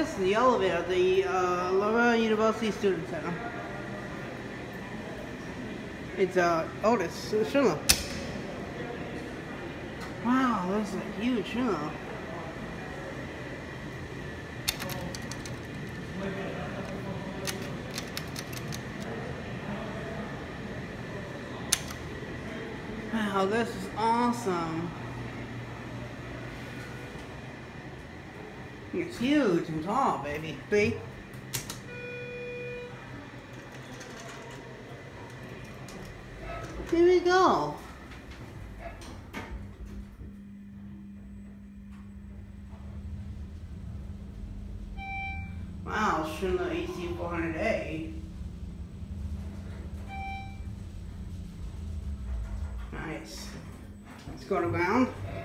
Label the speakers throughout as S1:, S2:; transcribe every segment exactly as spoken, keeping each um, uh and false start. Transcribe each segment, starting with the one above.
S1: this is the elevator at the uh, Loyola University Student Center. It's, uh, oh, this is Schindler. Wow, this is a huge Schindler. Wow, this is awesome. It's huge and tall, baby. See? Here we go. Wow, Schindler A C four hundred A. Nice. Let's go to ground.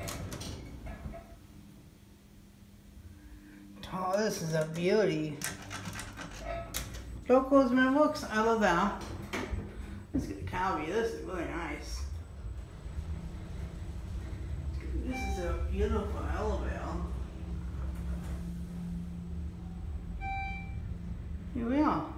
S1: Oh, this is a beauty. Locals man books, I love that. Let's get a cowboy. This is really nice. This is a beautiful elevator. Here we are.